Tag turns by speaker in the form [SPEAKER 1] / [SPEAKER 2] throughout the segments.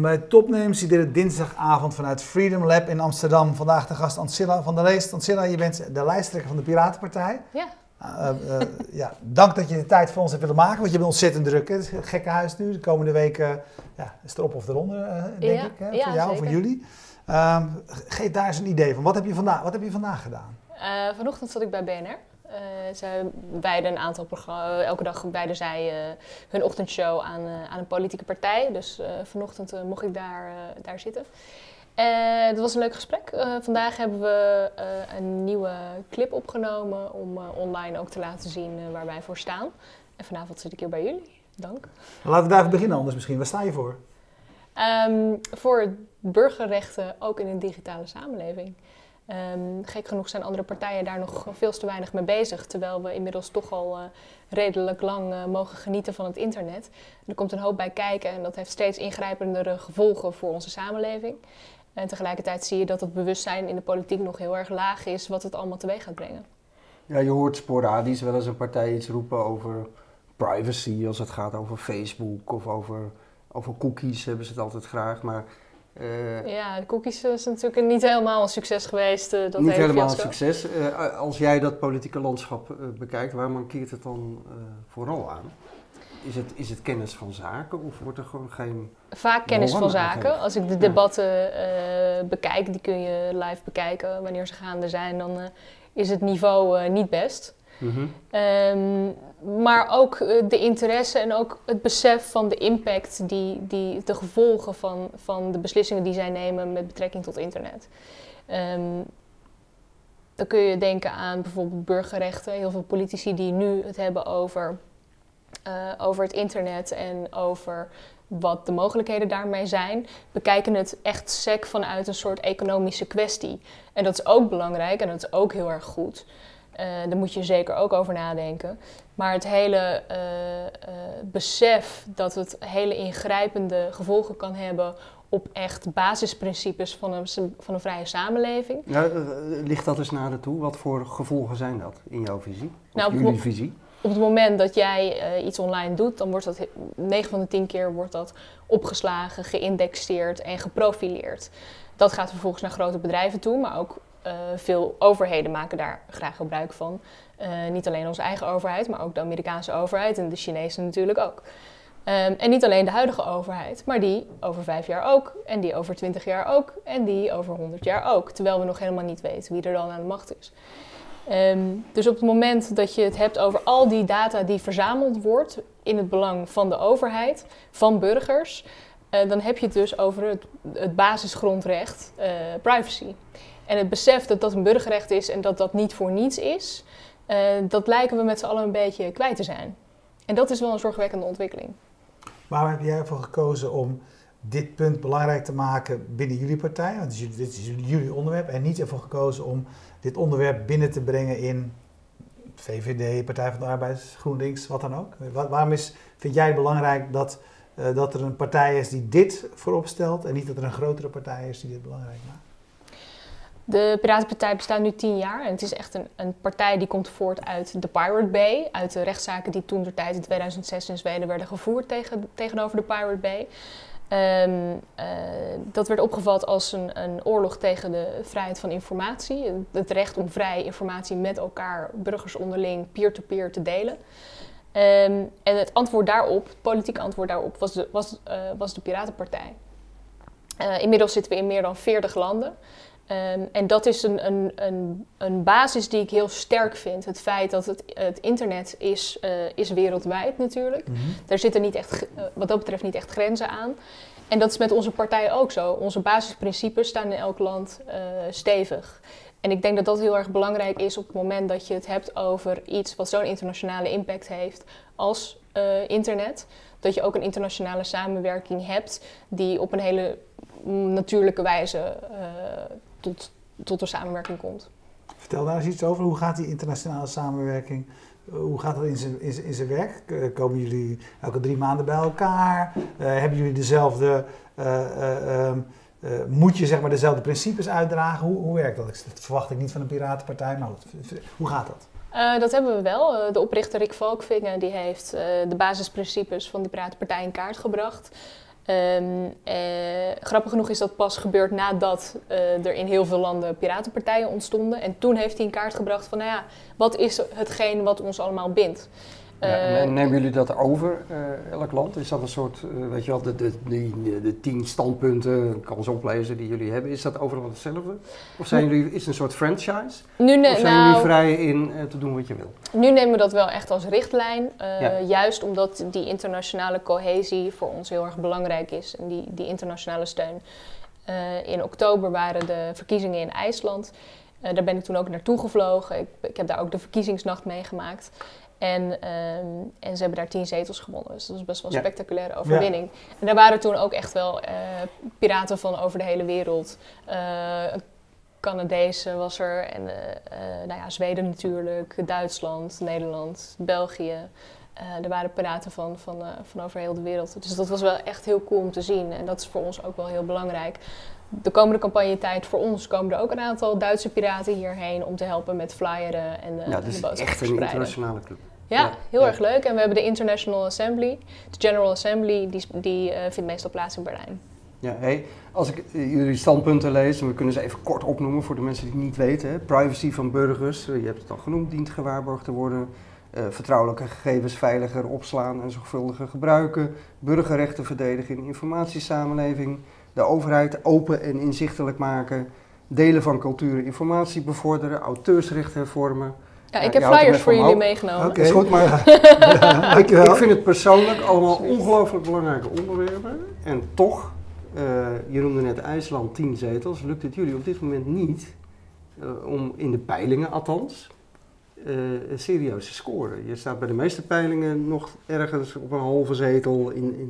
[SPEAKER 1] Welkom bij Topnames, iedere dinsdagavond vanuit Freedom Lab in Amsterdam. Vandaag de gast Ancilla van der Leest. Ancilla, je bent de lijsttrekker van de Piratenpartij.
[SPEAKER 2] Ja.
[SPEAKER 1] Dank dat je de tijd voor ons hebt willen maken, want je bent ontzettend druk. Het is een gekke huis nu. De komende weken is het erop of eronder, denk ik, hè? Voor jou, zeker. Voor jullie. Geef daar eens een idee van. Wat heb je vandaag gedaan?
[SPEAKER 2] Vanochtend zat ik bij BNR. Zij wijden een aantal programma's, elke dag wijden zij hun ochtendshow aan een politieke partij. Dus vanochtend mocht ik daar zitten. Het was een leuk gesprek. Vandaag hebben we een nieuwe clip opgenomen om online ook te laten zien waar wij voor staan. En vanavond zit ik hier bij jullie. Dank.
[SPEAKER 1] Laten we daar even beginnen anders misschien. Waar sta je voor?
[SPEAKER 2] Voor burgerrechten ook in een digitale samenleving. Gek genoeg zijn andere partijen daar nog veel te weinig mee bezig, terwijl we inmiddels toch al redelijk lang mogen genieten van het internet. Er komt een hoop bij kijken en dat heeft steeds ingrijpendere gevolgen voor onze samenleving. En tegelijkertijd zie je dat het bewustzijn in de politiek nog heel erg laag is wat het allemaal teweeg gaat brengen.
[SPEAKER 3] Ja, je hoort sporadisch wel eens een partij iets roepen over privacy, als het gaat over Facebook of over cookies hebben ze het altijd graag, maar...
[SPEAKER 2] ja, de cookies is natuurlijk niet helemaal een succes geweest.
[SPEAKER 3] Niet helemaal een succes. Als jij dat politieke landschap bekijkt, waar mankeert het dan vooral aan? Is het kennis van zaken of wordt er gewoon geen...
[SPEAKER 2] Vaak kennis van zaken. Als ik de debatten bekijk, die kun je live bekijken. Wanneer ze gaande zijn, dan is het niveau niet best. Mm-hmm. Maar ook de interesse en ook het besef van de impact, de gevolgen van de beslissingen die zij nemen met betrekking tot internet. Dan kun je denken aan bijvoorbeeld burgerrechten. Heel veel politici die nu het hebben over het internet en over wat de mogelijkheden daarmee zijn, bekijken het echt sec vanuit een soort economische kwestie. En dat is ook belangrijk en dat is ook heel erg goed. Daar moet je zeker ook over nadenken. Maar het hele besef dat het hele ingrijpende gevolgen kan hebben op echt basisprincipes van een vrije samenleving.
[SPEAKER 3] Ja, ligt dat eens nader toe? Wat voor gevolgen zijn dat in jouw visie? Of jullie visie?
[SPEAKER 2] Op het moment dat jij iets online doet, dan wordt dat 9 van de 10 keer wordt dat opgeslagen, geïndexeerd en geprofileerd. Dat gaat vervolgens naar grote bedrijven toe, maar ook veel overheden maken daar graag gebruik van. Niet alleen onze eigen overheid, maar ook de Amerikaanse overheid en de Chinese natuurlijk ook. En niet alleen de huidige overheid, maar die over 5 jaar ook, en die over 20 jaar ook, en die over 100 jaar ook. Terwijl we nog helemaal niet weten wie er dan aan de macht is. Dus op het moment dat je het hebt over al die data die verzameld wordt in het belang van de overheid, van burgers, dan heb je het dus over het basisgrondrecht privacy. En het besef dat dat een burgerrecht is en dat dat niet voor niets is, dat lijken we met z'n allen een beetje kwijt te zijn. En dat is wel een zorgwekkende ontwikkeling.
[SPEAKER 1] Waarom heb jij ervoor gekozen om dit punt belangrijk te maken binnen jullie partij? Want dit is jullie onderwerp en niet ervoor gekozen om dit onderwerp binnen te brengen in VVD, Partij van de Arbeid, GroenLinks, wat dan ook? Waarom vind jij het belangrijk dat er een partij is die dit voorop stelt en niet dat er een grotere partij is die dit belangrijk maakt?
[SPEAKER 2] De Piratenpartij bestaat nu 10 jaar en het is echt een partij die komt voort uit de Pirate Bay, uit de rechtszaken die toentertijd in 2006 in Zweden werden gevoerd tegenover de Pirate Bay. Dat werd opgevat als een oorlog tegen de vrijheid van informatie, het recht om vrij informatie met elkaar, burgers onderling, peer-to-peer te delen. En het antwoord daarop, het politieke antwoord daarop, was de Piratenpartij. Inmiddels zitten we in meer dan 40 landen. En dat is een basis die ik heel sterk vind. Het feit dat het internet is wereldwijd natuurlijk. Mm-hmm. Daar zitten wat dat betreft niet echt grenzen aan. En dat is met onze partij ook zo. Onze basisprincipes staan in elk land stevig. En ik denk dat dat heel erg belangrijk is op het moment dat je het hebt over iets wat zo'n internationale impact heeft als internet. Dat je ook een internationale samenwerking hebt die op een hele natuurlijke wijze tot de samenwerking komt.
[SPEAKER 1] Vertel daar eens iets over. Hoe gaat die internationale samenwerking? Hoe gaat dat in zijn werk? Komen jullie elke 3 maanden bij elkaar? Hebben jullie dezelfde... moet je zeg maar dezelfde principes uitdragen? Hoe werkt dat? Dat verwacht ik niet van een piratenpartij, maar goed, hoe gaat dat?
[SPEAKER 2] Dat hebben we wel. De oprichter Rick Valkvinge die heeft de basisprincipes van de Piratenpartij in kaart gebracht. Grappig genoeg is dat pas gebeurd nadat er in heel veel landen piratenpartijen ontstonden. En toen heeft hij in kaart gebracht van, nou ja, wat is hetgeen wat ons allemaal bindt?
[SPEAKER 3] En nemen jullie dat over, elk land? Is dat een soort, weet je wel, de 10 standpunten, ik kan ze oplezen, die jullie hebben. Is dat overal hetzelfde? Of zijn jullie, is het een soort franchise? Of zijn jullie vrij in te doen wat je wil?
[SPEAKER 2] Nu nemen we dat wel echt als richtlijn. Juist omdat die internationale cohesie voor ons heel erg belangrijk is. En die internationale steun. In oktober waren de verkiezingen in IJsland. Daar ben ik toen ook naartoe gevlogen. Ik heb daar ook de verkiezingsnacht meegemaakt. En ze hebben daar 10 zetels gewonnen. Dus dat was best wel een spectaculaire overwinning. Ja. En daar waren toen ook echt wel piraten van over de hele wereld. Canadezen was er. En Zweden natuurlijk. Duitsland, Nederland, België. Er waren piraten van over heel de wereld. Dus dat was wel echt heel cool om te zien. En dat is voor ons ook wel heel belangrijk. De komende campagnetijd voor ons komen er ook een aantal Duitse piraten hierheen om te helpen met flyeren en de boodschap te verspreiden.
[SPEAKER 3] Echt een internationale club.
[SPEAKER 2] Ja, heel erg leuk. En we hebben de International Assembly. De General Assembly, die vindt meestal plaats in Berlijn.
[SPEAKER 3] Ja, als ik jullie standpunten lees, en we kunnen ze even kort opnoemen voor de mensen die het niet weten. Hè. Privacy van burgers, je hebt het al genoemd, dient gewaarborgd te worden. Vertrouwelijke gegevens veiliger opslaan en zorgvuldiger gebruiken. Burgerrechten verdedigen in informatiesamenleving. De overheid open en inzichtelijk maken. Delen van cultuur en informatie bevorderen. Auteursrechten hervormen.
[SPEAKER 2] Ja, ik heb flyers voor jullie meegenomen.
[SPEAKER 3] Oké, is goed, maar ik vind het persoonlijk allemaal ongelooflijk belangrijke onderwerpen. En toch, je noemde net IJsland 10 zetels, lukt het jullie op dit moment niet om in de peilingen althans serieus te scoren. Je staat bij de meeste peilingen nog ergens op een halve zetel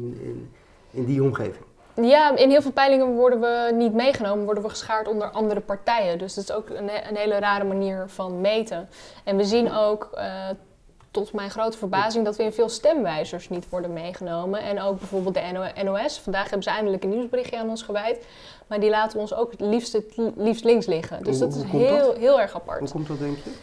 [SPEAKER 3] in die omgeving.
[SPEAKER 2] Ja, in heel veel peilingen worden we niet meegenomen, worden we geschaard onder andere partijen. Dus dat is ook een hele rare manier van meten. En we zien ook, tot mijn grote verbazing, dat we in veel stemwijzers niet worden meegenomen. En ook bijvoorbeeld de NOS. Vandaag hebben ze eindelijk een nieuwsberichtje aan ons gewijd. Maar die laten ons ook het liefst links liggen. Dus dat is heel erg apart.
[SPEAKER 3] Hoe komt dat, denk je?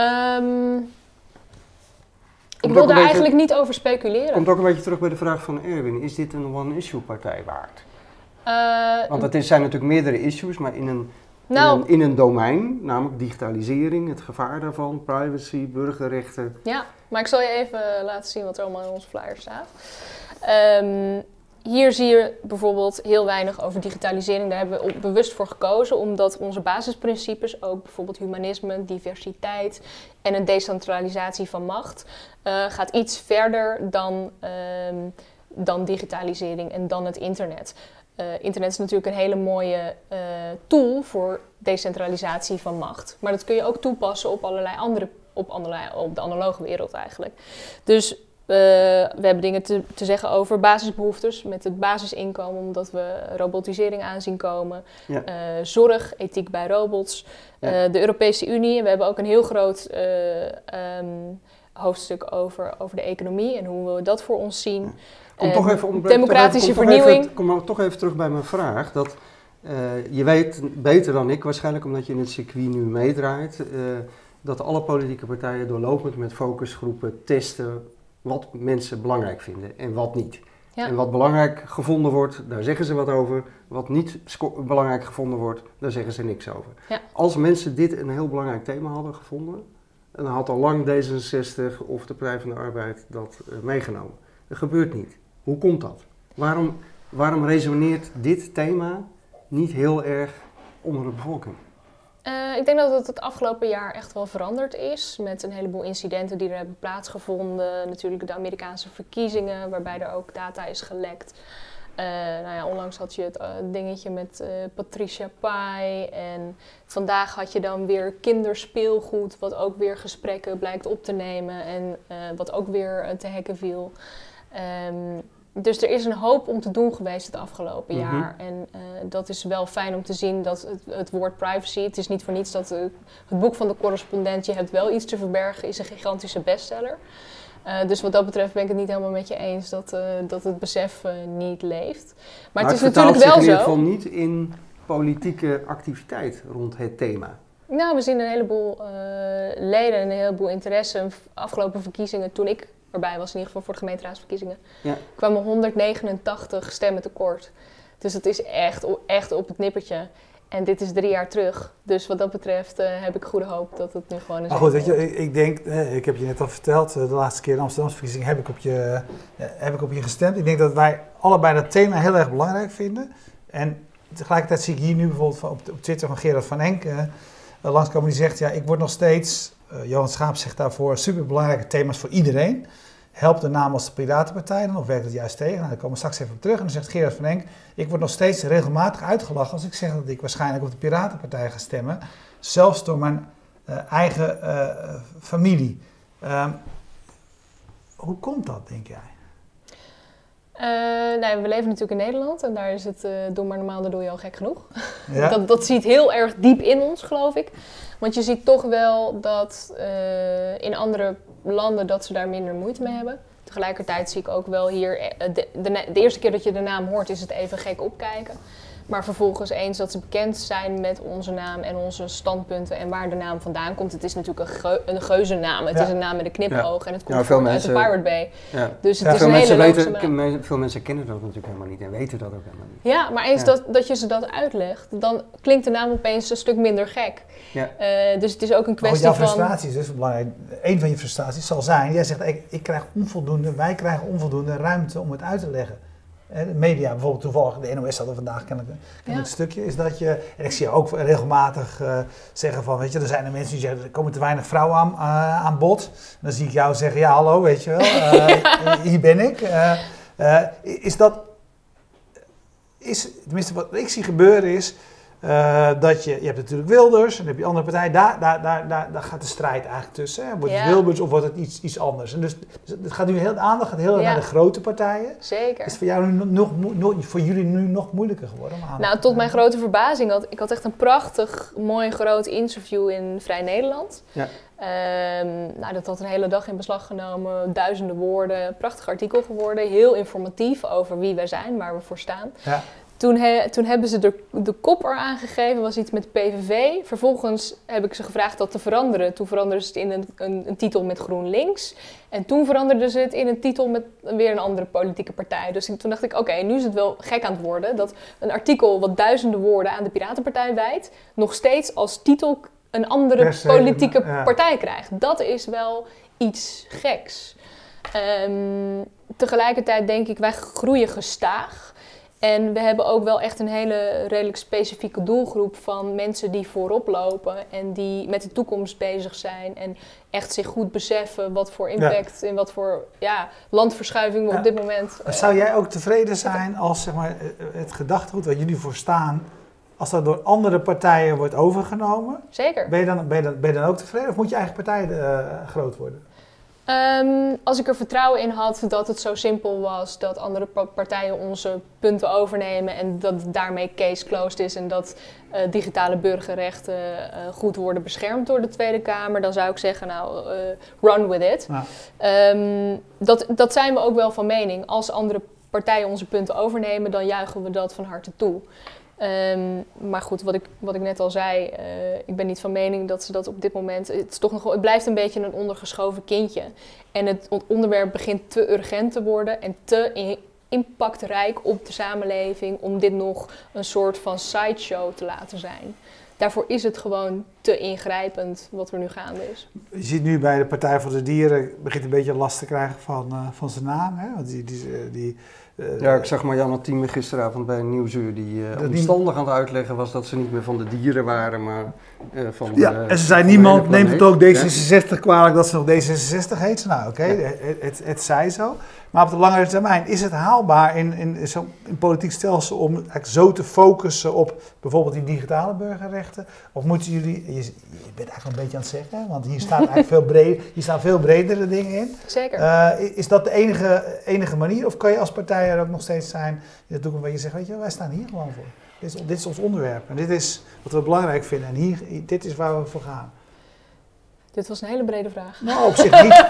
[SPEAKER 2] Ik wil daar eigenlijk niet over speculeren.
[SPEAKER 3] Komt ook een beetje terug bij de vraag van Erwin. Is dit een one-issue partij waard? Want het zijn natuurlijk meerdere issues, maar in een domein, namelijk digitalisering, het gevaar daarvan, privacy, burgerrechten.
[SPEAKER 2] Ja, maar ik zal je even laten zien wat er allemaal in onze flyer staat. Hier zie je bijvoorbeeld heel weinig over digitalisering. Daar hebben we bewust voor gekozen, omdat onze basisprincipes, ook bijvoorbeeld humanisme, diversiteit en een decentralisatie van macht, gaat iets verder dan digitalisering en dan het internet. Internet is natuurlijk een hele mooie tool voor decentralisatie van macht. Maar dat kun je ook toepassen op op de analoge wereld eigenlijk. Dus we hebben dingen te zeggen over basisbehoeftes met het basisinkomen, omdat we robotisering aanzien komen. Ja. Zorg, ethiek bij robots. Ja. De Europese Unie. We hebben ook een heel groot hoofdstuk over de economie en hoe we dat voor ons zien. Democratische vernieuwing.
[SPEAKER 3] Kom maar toch even terug bij mijn vraag. Dat, je weet beter dan ik, waarschijnlijk omdat je in het circuit nu meedraait, dat alle politieke partijen doorlopend met focusgroepen testen wat mensen belangrijk vinden en wat niet. Ja. En wat belangrijk gevonden wordt, daar zeggen ze wat over. Wat niet belangrijk gevonden wordt, daar zeggen ze niks over. Ja. Als mensen dit een heel belangrijk thema hadden gevonden, dan had al lang D66 of de Partij van de Arbeid dat meegenomen. Dat gebeurt niet. Hoe komt dat? Waarom resoneert dit thema niet heel erg onder de bevolking?
[SPEAKER 2] Ik denk dat het afgelopen jaar echt wel veranderd is. Met een heleboel incidenten die er hebben plaatsgevonden. Natuurlijk de Amerikaanse verkiezingen, waarbij er ook data is gelekt. Onlangs had je het dingetje met Patricia Pai. En vandaag had je dan weer kinderspeelgoed, wat ook weer gesprekken blijkt op te nemen. En wat ook weer te hacken viel. Dus er is een hoop om te doen geweest het afgelopen jaar. En dat is wel fijn om te zien dat het woord privacy, het is niet voor niets dat het boek van de correspondent, je hebt wel iets te verbergen, is een gigantische bestseller. Dus wat dat betreft ben ik het niet helemaal met je eens dat het besef niet leeft. Maar het is natuurlijk wel zo.
[SPEAKER 3] Het vertaalt zich in ieder geval niet in politieke activiteit rond het thema.
[SPEAKER 2] Nou, we zien een heleboel leden en een heleboel interesse. Afgelopen verkiezingen, toen ik erbij was, in ieder geval voor de gemeenteraadsverkiezingen,
[SPEAKER 3] Ja.
[SPEAKER 2] kwamen 189 stemmen tekort. Dus het is echt op het nippertje. En dit is 3 jaar terug. Dus wat dat betreft heb ik goede hoop dat het nu gewoon is.
[SPEAKER 1] Maar goed, weet je, ik denk, ik heb je net al verteld, de laatste keer de Amsterdamse verkiezing heb ik op je gestemd. Ik denk dat wij allebei dat thema heel erg belangrijk vinden. En tegelijkertijd zie ik hier nu bijvoorbeeld op Twitter van Gerard van Enk langskomen die zegt, ja, ik word nog steeds, Johan Schaap zegt daarvoor, superbelangrijke thema's voor iedereen. Helpt de naam als de Piratenpartij dan, of werkt het juist tegen? Nou, daar komen we straks even op terug. En dan zegt Gerard van Enk, ik word nog steeds regelmatig uitgelachen als ik zeg dat ik waarschijnlijk op de Piratenpartij ga stemmen. Zelfs door mijn eigen familie. Hoe komt dat, denk jij?
[SPEAKER 2] Nee, we leven natuurlijk in Nederland en daar is het doe maar normaal, dan doe je al gek genoeg.
[SPEAKER 1] Ja?
[SPEAKER 2] Dat zit heel erg diep in ons, geloof ik. Want je ziet toch wel dat in andere landen dat ze daar minder moeite mee hebben. Tegelijkertijd zie ik ook wel hier, de eerste keer dat je de naam hoort is het even gek opkijken. Maar vervolgens eens dat ze bekend zijn met onze naam en onze standpunten en waar de naam vandaan komt. Het is natuurlijk een geuzennaam. Het is een naam met een knipoog en het komt uit de Pirate Bay.
[SPEAKER 3] Ja.
[SPEAKER 2] Dus het is een hele logische naam.
[SPEAKER 3] Veel mensen kennen dat natuurlijk helemaal niet en weten dat ook helemaal niet.
[SPEAKER 2] Ja, maar eens dat je ze dat uitlegt, dan klinkt de naam opeens een stuk minder gek.
[SPEAKER 3] Ja.
[SPEAKER 2] Dus het is ook een kwestie
[SPEAKER 1] jouw
[SPEAKER 2] van...
[SPEAKER 1] frustraties is dus belangrijk. Een van je frustraties zal zijn, jij zegt wij krijgen onvoldoende ruimte om het uit te leggen. De media, bijvoorbeeld toevallig, de NOS hadden vandaag kennelijk een stukje, is dat je, en ik zie ook regelmatig zeggen van, weet je, er zijn er mensen die zeggen, er komen te weinig vrouwen aan bod. En dan zie ik jou zeggen, ja hallo, weet je wel, hier ben ik. Tenminste wat ik zie gebeuren is, dat je hebt natuurlijk Wilders en dan heb je andere partijen, daar gaat de strijd eigenlijk tussen. Hè? Wordt het Wilders of wordt het iets anders? En dus het gaat nu de aandacht gaat heel erg naar de grote partijen.
[SPEAKER 2] Zeker.
[SPEAKER 1] Is het voor jullie nu nog moeilijker geworden?
[SPEAKER 2] Nou, tot mijn grote verbazing, ik had echt een prachtig, mooi groot interview in Vrij Nederland. Ja. Dat had een hele dag in beslag genomen, duizenden woorden, prachtig artikel geworden, heel informatief over wie wij zijn, waar we voor staan. Ja. Toen hebben ze de kop eraan gegeven, was iets met de PVV. Vervolgens heb ik ze gevraagd dat te veranderen. Toen veranderden ze het in een titel met GroenLinks. En toen veranderden ze het in een titel met weer een andere politieke partij. Dus toen dacht ik, oké, nu is het wel gek aan het worden dat een artikel wat duizenden woorden aan de Piratenpartij wijdt, nog steeds als titel een andere politieke partij krijgt. Dat is wel iets geks. Tegelijkertijd denk ik, wij groeien gestaag. En we hebben ook wel echt een hele redelijk specifieke doelgroep van mensen die voorop lopen en die met de toekomst bezig zijn en echt zich goed beseffen wat voor impact en wat voor landverschuiving we op dit moment...
[SPEAKER 1] Zou jij ook tevreden zijn als zeg maar, het gedachtegoed waar jullie voor staan, als dat door andere partijen wordt overgenomen?
[SPEAKER 2] Zeker.
[SPEAKER 1] Ben je dan ook tevreden of moet je eigen partij groot worden?
[SPEAKER 2] Als ik er vertrouwen in had dat het zo simpel was dat andere partijen onze punten overnemen en dat daarmee case closed is en dat digitale burgerrechten goed worden beschermd door de Tweede Kamer, dan zou ik zeggen, run with it. Ja. Dat zijn we ook wel van mening. Als andere partijen onze punten overnemen, dan juichen we dat van harte toe. Maar goed, wat ik net al zei, ik ben niet van mening dat ze dat op dit moment... Het blijft een beetje een ondergeschoven kindje. En het onderwerp begint te urgent te worden en te impactrijk op de samenleving om dit nog een soort van sideshow te laten zijn. Daarvoor is het gewoon te ingrijpend wat er nu gaande is.
[SPEAKER 1] Je ziet nu bij de Partij voor de Dieren, begint een beetje last te krijgen van zijn naam. Hè? Want
[SPEAKER 3] ik zag Marianne Thieme gisteravond bij Nieuwsuur die omstandig aan het uitleggen was dat ze niet meer van de dieren waren, maar van de... Ja,
[SPEAKER 1] en ze zei niemand neemt het ook D66 kwalijk dat ze nog D66 heet. Nou oké, het zij zo. Maar op de langere termijn, is het haalbaar in zo'n politiek stelsel om eigenlijk zo te focussen op bijvoorbeeld die digitale burgerrechten? Of moeten jullie, je bent eigenlijk een beetje aan het zeggen, want hier staat eigenlijk veel bredere dingen in.
[SPEAKER 2] Zeker.
[SPEAKER 1] Is dat de enige manier of kan je als partij er ook nog steeds zijn in de toekomst waar je zegt, weet je, wij staan hier gewoon voor. Dit is ons onderwerp en dit is wat we belangrijk vinden en dit is waar we voor gaan.
[SPEAKER 2] Dit was een hele brede vraag.
[SPEAKER 1] Nou, op zich niet.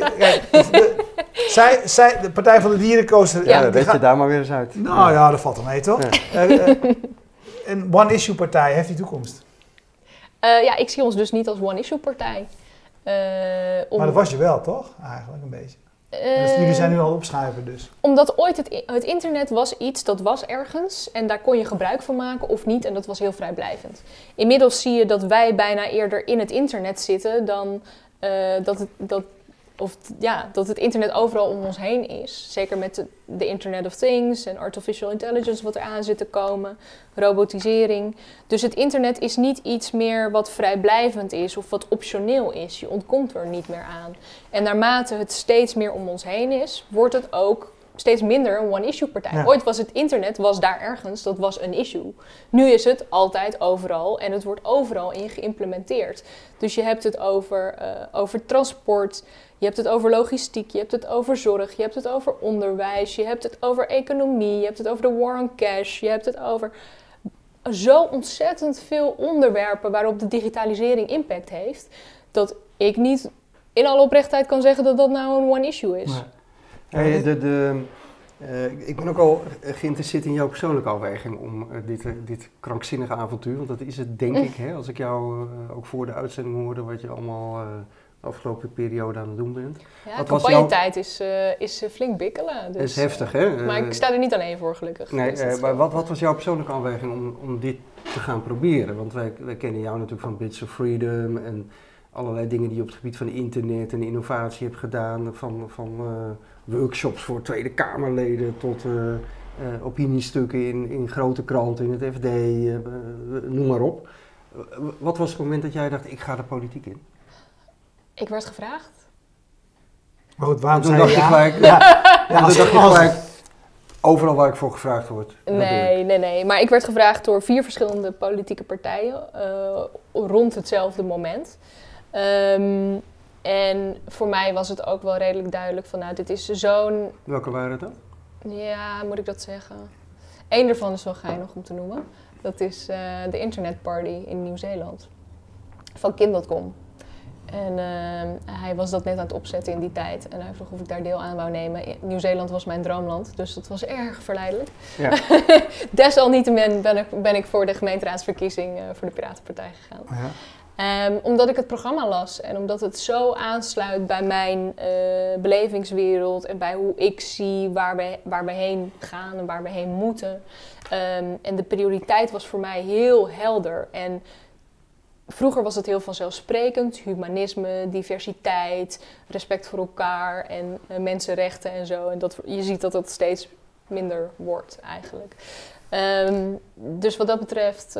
[SPEAKER 1] De Partij van de Dieren koos...
[SPEAKER 3] weet je daar maar weer eens uit.
[SPEAKER 1] Nou ja, dat valt er mee, toch? Ja. Een one-issue partij heeft die toekomst.
[SPEAKER 2] Ik zie ons dus niet als one-issue partij.
[SPEAKER 1] Maar dat was je wel, toch? Eigenlijk een beetje. Dus jullie zijn nu al opschuiven dus.
[SPEAKER 2] Omdat ooit het internet was iets dat was ergens en daar kon je gebruik van maken of niet en dat was heel vrijblijvend. Inmiddels zie je dat wij bijna eerder in het internet zitten dan dat het internet overal om ons heen is. Zeker met de Internet of Things en artificial intelligence wat er aan zit te komen, robotisering. Dus het internet is niet iets meer wat vrijblijvend is of wat optioneel is. Je ontkomt er niet meer aan. En naarmate het steeds meer om ons heen is, wordt het ook steeds minder een one-issue partij.
[SPEAKER 1] Ja.
[SPEAKER 2] Ooit was het internet, was daar ergens, dat was een issue. Nu is het altijd overal en het wordt overal in geïmplementeerd. Dus je hebt het over transport, je hebt het over logistiek, je hebt het over zorg, je hebt het over onderwijs, je hebt het over economie, je hebt het over de war on cash, je hebt het over zo ontzettend veel onderwerpen waarop de digitalisering impact heeft, dat ik niet in alle oprechtheid kan zeggen dat dat nou een one-issue is.
[SPEAKER 1] Maar,
[SPEAKER 3] Ik ben ook al geïnteresseerd in jouw persoonlijke afweging om dit krankzinnige avontuur, want dat is het denk ik, hè, als ik jou ook voor de uitzending hoorde wat je allemaal de afgelopen periode aan het doen bent.
[SPEAKER 2] Ja,
[SPEAKER 3] Wat
[SPEAKER 2] de
[SPEAKER 3] was
[SPEAKER 2] campagnetijd is flink bikkelen. Dus,
[SPEAKER 3] dat is heftig, hè?
[SPEAKER 2] maar ik sta er niet alleen voor, gelukkig.
[SPEAKER 3] Nee,
[SPEAKER 2] Dus dat
[SPEAKER 3] maar
[SPEAKER 2] scheelt.
[SPEAKER 3] wat was jouw persoonlijke afweging om dit te gaan proberen? Want wij kennen jou natuurlijk van Bits of Freedom en allerlei dingen die je op het gebied van internet en innovatie hebt gedaan. Van workshops voor Tweede Kamerleden tot opiniestukken in grote kranten, in het FD, noem maar op. Wat was het moment dat jij dacht, ik ga de politiek in?
[SPEAKER 2] Ik werd gevraagd.
[SPEAKER 1] Maar goed, waarom
[SPEAKER 3] Toen
[SPEAKER 1] zei je
[SPEAKER 3] dacht je
[SPEAKER 1] ja?
[SPEAKER 3] gelijk,
[SPEAKER 1] Ja,
[SPEAKER 3] toen dacht je gelijk, overal waar ik voor gevraagd word. dat doe ik.
[SPEAKER 2] Nee. Maar ik werd gevraagd door 4 verschillende politieke partijen rond hetzelfde moment. En voor mij was het ook wel redelijk duidelijk van, nou, dit is zo'n...
[SPEAKER 3] Welke waren dat?
[SPEAKER 2] Ja, moet ik dat zeggen? Eén daarvan is wel geinig om te noemen. Dat is de Internet Party in Nieuw-Zeeland. Van Kind.com. En hij was dat net aan het opzetten in die tijd. En hij vroeg of ik daar deel aan wou nemen. Nieuw-Zeeland was mijn droomland, dus dat was erg verleidelijk.
[SPEAKER 3] Ja.
[SPEAKER 2] Desalniettemin ben ik voor de gemeenteraadsverkiezing voor de Piratenpartij gegaan.
[SPEAKER 1] Ja.
[SPEAKER 2] Omdat ik het programma las en omdat het zo aansluit bij mijn belevingswereld en bij hoe ik zie waar we heen gaan en waar we heen moeten. En de prioriteit was voor mij heel helder. En vroeger was het heel vanzelfsprekend, humanisme, diversiteit, respect voor elkaar en mensenrechten en zo. En je ziet dat dat steeds minder wordt eigenlijk. Dus wat dat betreft,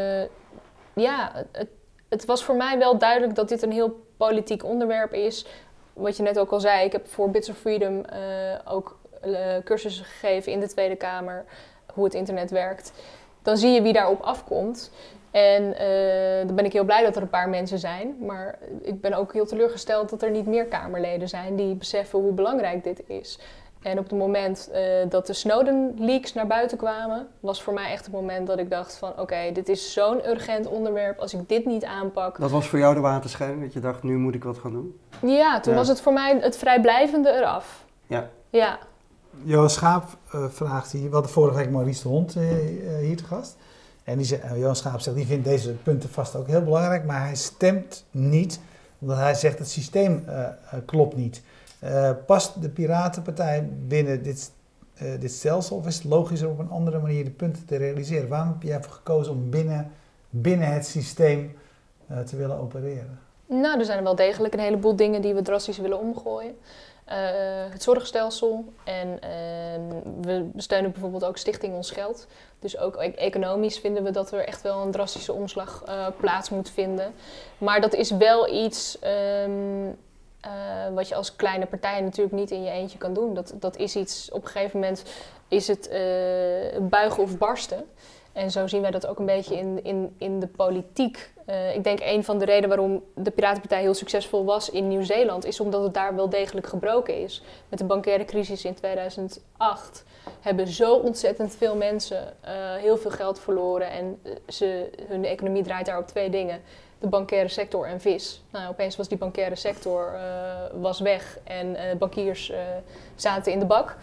[SPEAKER 2] het was voor mij wel duidelijk dat dit een heel politiek onderwerp is. Wat je net ook al zei, ik heb voor Bits of Freedom ook cursussen gegeven in de Tweede Kamer, hoe het internet werkt. Dan zie je wie daarop afkomt. En dan ben ik heel blij dat er een paar mensen zijn. Maar ik ben ook heel teleurgesteld dat er niet meer Kamerleden zijn die beseffen hoe belangrijk dit is. En op het moment dat de Snowden-leaks naar buiten kwamen, was voor mij echt het moment dat ik dacht van oké, dit is zo'n urgent onderwerp. Als ik dit niet aanpak...
[SPEAKER 3] Dat was voor jou de waterschijn, dat je dacht, nu moet ik wat gaan doen?
[SPEAKER 2] Ja, toen was het voor mij het vrijblijvende eraf. Ja.
[SPEAKER 1] Johan Schaap vraagt hier, we hadden vorige week Maurice de Hond hier te gast. En Johan Schaap zegt, die vindt deze punten vast ook heel belangrijk, maar hij stemt niet, omdat hij zegt het systeem klopt niet. Past de Piratenpartij binnen dit stelsel of is het logischer op een andere manier de punten te realiseren? Waarom heb jij ervoor gekozen om binnen het systeem te willen opereren?
[SPEAKER 2] Nou, er zijn wel degelijk een heleboel dingen die we drastisch willen omgooien. Het zorgstelsel en we steunen bijvoorbeeld ook Stichting Ons Geld. Dus ook economisch vinden we dat er echt wel een drastische omslag plaats moet vinden. Maar dat is wel iets wat je als kleine partij natuurlijk niet in je eentje kan doen. Dat is iets, op een gegeven moment is het buigen of barsten. En zo zien wij dat ook een beetje in de politiek. Ik denk een van de redenen waarom de Piratenpartij heel succesvol was in Nieuw-Zeeland is omdat het daar wel degelijk gebroken is. Met de bankaire crisis in 2008 hebben zo ontzettend veel mensen heel veel geld verloren. En hun economie draait daar op 2 dingen. De bankaire sector en vis. Nou, opeens was die bankaire sector was weg en bankiers zaten in de bak.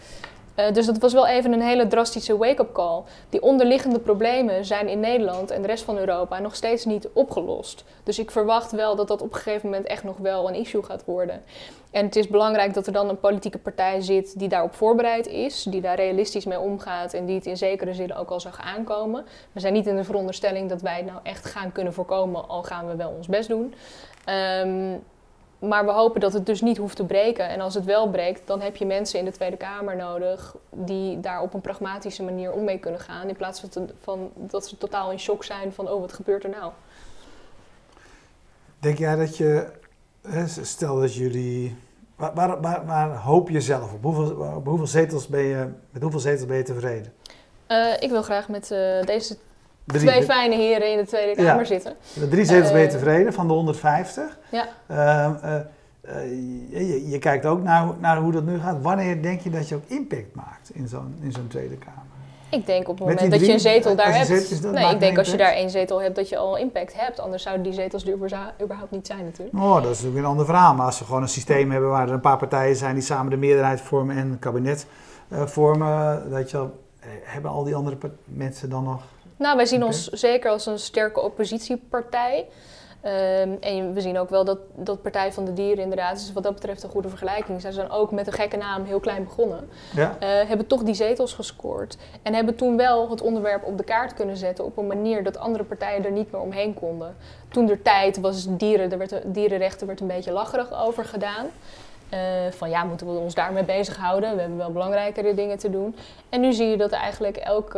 [SPEAKER 2] Dus dat was wel even een hele drastische wake-up call. Die onderliggende problemen zijn in Nederland en de rest van Europa nog steeds niet opgelost. Dus ik verwacht wel dat dat op een gegeven moment echt nog wel een issue gaat worden. En het is belangrijk dat er dan een politieke partij zit die daarop voorbereid is, die daar realistisch mee omgaat en die het in zekere zin ook al zag aankomen. We zijn niet in de veronderstelling dat wij het nou echt gaan kunnen voorkomen, al gaan we wel ons best doen. Maar we hopen dat het dus niet hoeft te breken. En als het wel breekt, dan heb je mensen in de Tweede Kamer nodig die daar op een pragmatische manier om mee kunnen gaan. In plaats van dat ze totaal in shock zijn van, oh, wat gebeurt er nou?
[SPEAKER 1] Denk jij dat je, stel dat jullie, waar hoop je zelf op? Met hoeveel zetels ben je tevreden?
[SPEAKER 2] Ik wil graag met deze twee fijne heren in de Tweede Kamer zitten.
[SPEAKER 1] Met 3 zetels ben je tevreden van de 150.
[SPEAKER 2] Ja.
[SPEAKER 1] Je kijkt ook naar hoe dat nu gaat. Wanneer denk je dat je ook impact maakt in zo'n Tweede Kamer?
[SPEAKER 2] Ik denk op het moment dat je een zetel daar hebt. Ik denk als je daar 1 zetel hebt, dat je al impact hebt. Anders zouden die zetels er überhaupt niet zijn natuurlijk.
[SPEAKER 1] Oh, dat is natuurlijk een ander verhaal. Maar als we gewoon een systeem hebben waar er een paar partijen zijn die samen de meerderheid vormen en een kabinet vormen, hebben al die andere mensen dan nog...
[SPEAKER 2] Nou, wij zien ons zeker als een sterke oppositiepartij. En we zien ook wel dat Partij van de Dieren inderdaad is wat dat betreft een goede vergelijking. Zij zijn ook met een gekke naam heel klein begonnen. Ja. Hebben toch die zetels gescoord. En hebben toen wel het onderwerp op de kaart kunnen zetten op een manier dat andere partijen er niet meer omheen konden. Toen der tijd was dierenrechten werd een beetje lacherig over gedaan. Van ja, moeten we ons daarmee bezighouden? We hebben wel belangrijkere dingen te doen. En nu zie je dat eigenlijk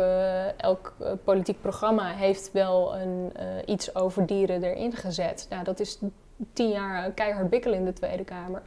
[SPEAKER 2] elk politiek programma heeft wel iets over dieren erin gezet. Nou, dat is 10 jaar keihard bikkelen in de Tweede Kamer.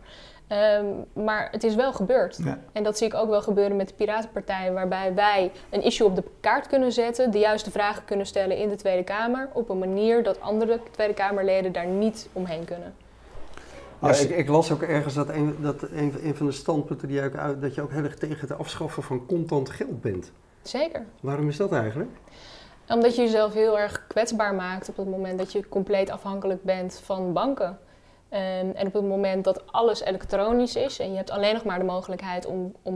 [SPEAKER 2] Maar het is wel gebeurd. Ja. En dat zie ik ook wel gebeuren met de Piratenpartij, waarbij wij een issue op de kaart kunnen zetten, de juiste vragen kunnen stellen in de Tweede Kamer, op een manier dat andere Tweede Kamerleden daar niet omheen kunnen.
[SPEAKER 3] Ja, ik las ook ergens dat een van de standpunten dat je ook heel erg tegen het afschaffen van contant geld bent.
[SPEAKER 2] Zeker.
[SPEAKER 3] Waarom is dat eigenlijk?
[SPEAKER 2] Omdat je jezelf heel erg kwetsbaar maakt op het moment dat je compleet afhankelijk bent van banken. En op het moment dat alles elektronisch is en je hebt alleen nog maar de mogelijkheid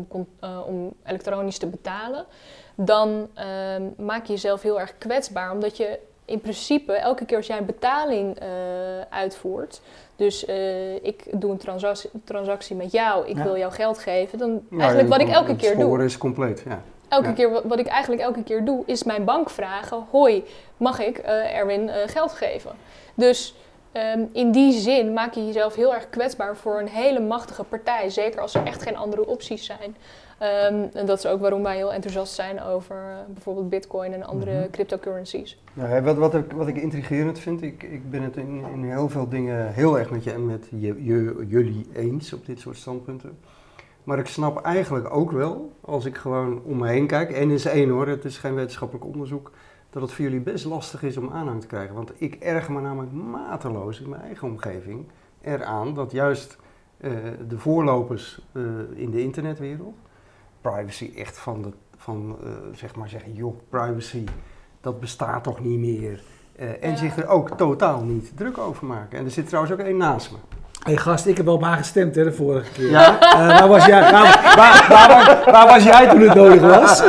[SPEAKER 2] om elektronisch te betalen, dan maak je jezelf heel erg kwetsbaar, omdat je in principe elke keer als jij een betaling uitvoert, dus ik doe een transactie met jou, ik wil jou geld geven, dan eigenlijk wat ik elke keer doe. Het spoor
[SPEAKER 3] is compleet, ja.
[SPEAKER 2] Keer, wat ik eigenlijk elke keer doe, is mijn bank vragen, hoi, mag ik Erwin geld geven? Dus in die zin maak je jezelf heel erg kwetsbaar voor een hele machtige partij, zeker als er echt geen andere opties zijn. En dat is ook waarom wij heel enthousiast zijn over bijvoorbeeld Bitcoin en andere cryptocurrencies.
[SPEAKER 3] Ja, wat ik intrigerend vind, ik ben het in heel veel dingen heel erg met je en met jullie eens op dit soort standpunten. Maar ik snap eigenlijk ook wel, als ik gewoon om me heen kijk, en is één hoor, het is geen wetenschappelijk onderzoek, dat het voor jullie best lastig is om aanhang te krijgen. Want ik erger me namelijk mateloos in mijn eigen omgeving eraan dat juist de voorlopers in de internetwereld, privacy echt zeg maar zeggen, joh, privacy, dat bestaat toch niet meer. En zich er ook totaal niet druk over maken. En er zit trouwens ook één naast me.
[SPEAKER 1] Hé gast, ik heb wel maar gestemd de vorige keer. Ja? Waar was jij toen het nodig was?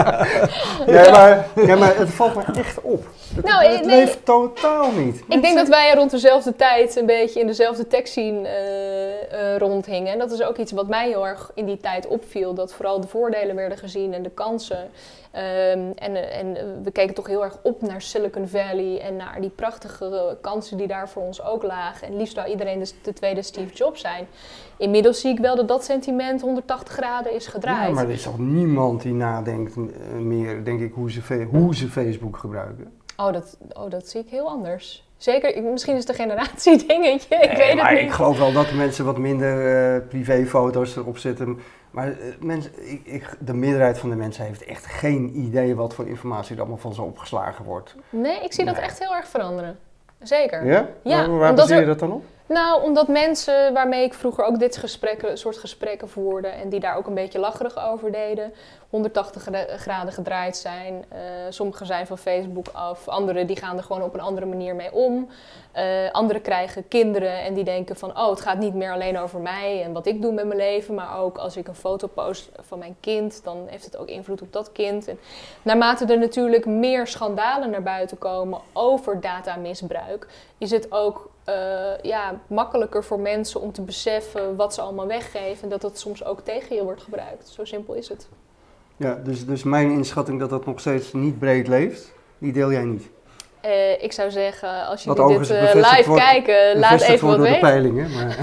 [SPEAKER 3] Ja, maar het valt me echt op. Het leeft totaal niet.
[SPEAKER 2] Ik denk dat wij rond dezelfde tijd een beetje in dezelfde tech-scene rondhingen. En dat is ook iets wat mij heel erg in die tijd opviel. Dat vooral de voordelen werden gezien en de kansen. En we keken toch heel erg op naar Silicon Valley en naar die prachtige kansen die daar voor ons ook lagen. En liefst zou iedereen de tweede Steve Jobs zijn. Inmiddels zie ik wel dat sentiment 180 graden is gedraaid.
[SPEAKER 3] Ja, maar er is toch niemand die nadenkt meer, denk ik, hoe ze Facebook gebruiken.
[SPEAKER 2] Dat zie ik heel anders. Zeker, misschien is het een generatiedingetje, ik weet het niet.
[SPEAKER 3] Ik geloof wel dat de mensen wat minder privéfoto's erop zetten. Maar de meerderheid van de mensen heeft echt geen idee wat voor informatie er allemaal van zo opgeslagen wordt.
[SPEAKER 2] Nee, ik zie dat echt heel erg veranderen. Zeker.
[SPEAKER 3] Ja? Waar baseer je dat dan op?
[SPEAKER 2] Nou, omdat mensen waarmee ik vroeger ook dit soort gesprekken voerde en die daar ook een beetje lacherig over deden, 180 graden gedraaid zijn. Sommigen zijn van Facebook af, anderen die gaan er gewoon op een andere manier mee om. Anderen krijgen kinderen en die denken van, oh, het gaat niet meer alleen over mij en wat ik doe met mijn leven, maar ook als ik een foto post van mijn kind, dan heeft het ook invloed op dat kind. En naarmate er natuurlijk meer schandalen naar buiten komen over datamisbruik, is het ook makkelijker voor mensen om te beseffen wat ze allemaal weggeven en dat het soms ook tegen je wordt gebruikt. Zo simpel is het.
[SPEAKER 3] Ja, dus mijn inschatting dat dat nog steeds niet breed leeft, die deel jij niet?
[SPEAKER 2] Ik zou zeggen, als
[SPEAKER 3] Wat
[SPEAKER 2] jullie dit live kijken, laat even wat weten.
[SPEAKER 3] De peilingen, maar...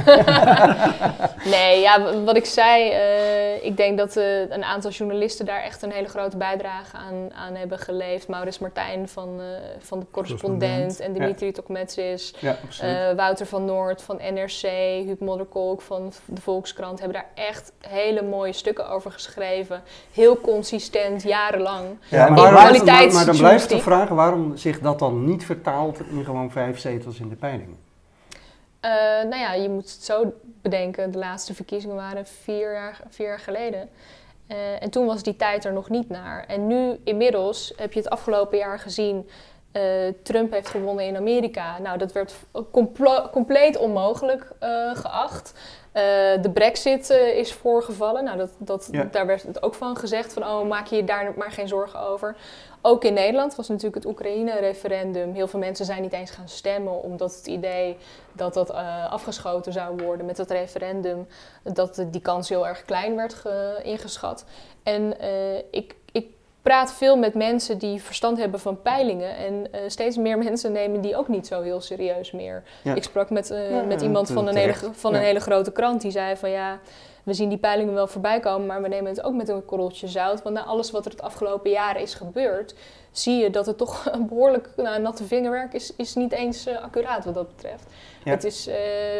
[SPEAKER 2] Nee, ja, wat ik zei, ik denk dat een aantal journalisten daar echt een hele grote bijdrage aan hebben geleverd. Maurits Martijn van de Correspondent en Dimitri Tokmetsis, Wouter van Noort van NRC, Huub Modderkolk van de Volkskrant hebben daar echt hele mooie stukken over geschreven. Heel consistent, jarenlang.
[SPEAKER 3] Ja, maar dan blijft de vraag waarom zich dat dan niet vertaald in gewoon 5 zetels in de peilingen?
[SPEAKER 2] Nou ja, je moet het zo bedenken. De laatste verkiezingen waren 4 jaar geleden. En toen was die tijd er nog niet naar. En nu inmiddels heb je het afgelopen jaar gezien. Trump heeft gewonnen in Amerika. Nou, dat werd compleet onmogelijk geacht. De Brexit is voorgevallen. Nou, daar werd het ook van gezegd van, oh, maak je daar maar geen zorgen over. Ook in Nederland was natuurlijk het Oekraïne-referendum. Heel veel mensen zijn niet eens gaan stemmen omdat het idee dat dat afgeschoten zou worden met het referendum, dat die kans heel erg klein werd ingeschat. En ik praat veel met mensen die verstand hebben van peilingen en steeds meer mensen nemen die ook niet zo heel serieus meer. Ja. Ik sprak met iemand van een hele grote krant die zei van ja, we zien die peilingen wel voorbij komen, maar we nemen het ook met een korreltje zout. Want na alles wat er het afgelopen jaren is gebeurd, zie je dat het toch een behoorlijk natte vingerwerk is niet eens accuraat wat dat betreft. Ja. Het is,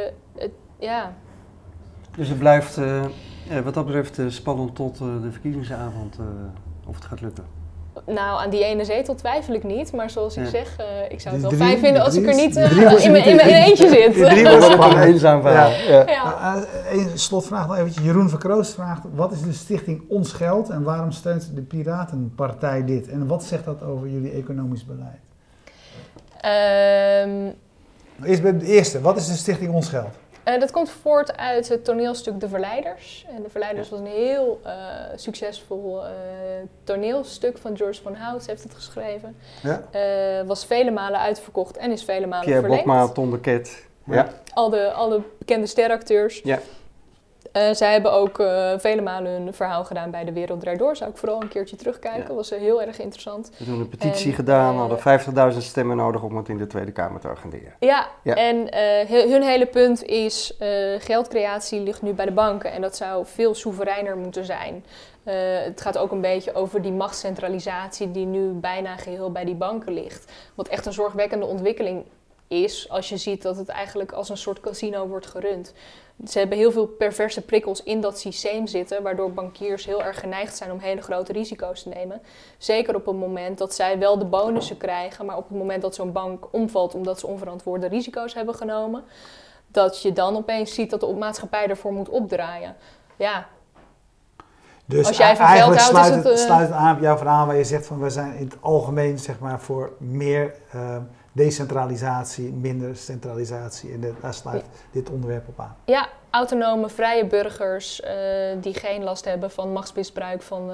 [SPEAKER 3] Dus het blijft wat dat betreft spannend tot de verkiezingsavond of het gaat lukken.
[SPEAKER 2] Nou, aan die ene zetel twijfel ik niet, maar zoals ik zeg, ik zou het wel fijn vinden als ik er niet in mijn eentje zit.
[SPEAKER 3] Dat is een eenzaam verhaal.
[SPEAKER 1] Een slotvraag nog eventjes. Jeroen Verkroost vraagt, wat is de stichting Ons Geld en waarom steunt de Piratenpartij dit? En wat zegt dat over jullie economisch beleid? Eerst bij de eerste, wat is de stichting Ons Geld?
[SPEAKER 2] Dat komt voort uit het toneelstuk De Verleiders. En De Verleiders was een heel succesvol toneelstuk van George van Hout, heeft het geschreven. Ja. Was vele malen uitverkocht en is vele malen
[SPEAKER 3] Pierre
[SPEAKER 2] verlengd.
[SPEAKER 3] Bokma, Ton de Ket. Ja.
[SPEAKER 2] Alle bekende steracteurs. Ja. Zij hebben ook vele malen hun verhaal gedaan bij De Wereld Draait Door. Zou ik vooral een keertje terugkijken. Dat was heel erg interessant.
[SPEAKER 3] We hebben een petitie gedaan, hadden 50.000 stemmen nodig om het in de Tweede Kamer te agenderen.
[SPEAKER 2] Ja. En hun hele punt is, geldcreatie ligt nu bij de banken. En dat zou veel soevereiner moeten zijn. Het gaat ook een beetje over die machtscentralisatie die nu bijna geheel bij die banken ligt. Wat echt een zorgwekkende ontwikkeling is als je ziet dat het eigenlijk als een soort casino wordt gerund. Ze hebben heel veel perverse prikkels in dat systeem zitten, waardoor bankiers heel erg geneigd zijn om hele grote risico's te nemen. Zeker op het moment dat zij wel de bonussen krijgen, maar op het moment dat zo'n bank omvalt omdat ze onverantwoorde risico's hebben genomen, dat je dan opeens ziet dat de maatschappij ervoor moet opdraaien. Ja.
[SPEAKER 1] Dus als jij van eigenlijk geld houdt, sluit het aan op jouw verhaal waar je zegt van we zijn in het algemeen zeg maar voor meer decentralisatie, minder centralisatie. En daar sluit dit onderwerp op aan.
[SPEAKER 2] Ja, autonome, vrije burgers die geen last hebben van machtsmisbruik van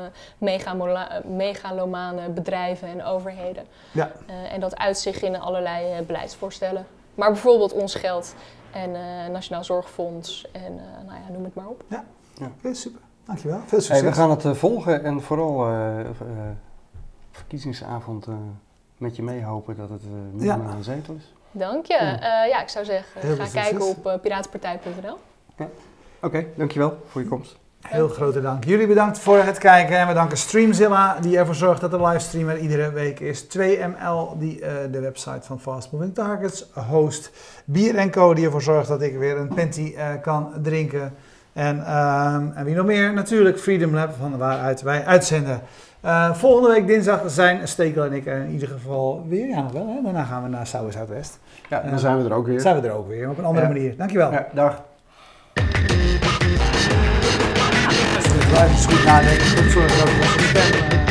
[SPEAKER 2] megalomane bedrijven en overheden. Ja. En dat uit zich in allerlei beleidsvoorstellen. Maar bijvoorbeeld Ons Geld en Nationaal Zorgfonds en noem het maar op.
[SPEAKER 1] Ja, okay, super. Dankjewel. Veel succes.
[SPEAKER 3] We gaan het volgen en vooral verkiezingsavond met je meehopen dat het minimaal een zetel is.
[SPEAKER 2] Dank je. Ik zou zeggen, ga kijken op piratenpartij.nl.
[SPEAKER 3] Ja. Oké, dankjewel voor je komst.
[SPEAKER 1] Heel grote dank. Jullie bedankt voor het kijken en we danken Streamzilla die ervoor zorgt dat de livestream er iedere week is. 2ML die de website van Fast Moving Targets host. Bier & Co die ervoor zorgt dat ik weer een panty kan drinken. En wie nog meer? Natuurlijk Freedom Lab, van waaruit wij uitzenden. Volgende week dinsdag zijn Stekel en ik er in ieder geval weer. Ja, nog wel. Hè? Daarna gaan we naar South Zuidwest.
[SPEAKER 3] Ja, dan zijn we er ook weer.
[SPEAKER 1] Zijn we er ook weer, op een andere manier. Dankjewel.
[SPEAKER 3] Ja, dag.
[SPEAKER 1] Blijf eens goed nadenken. Goed zorgen dat we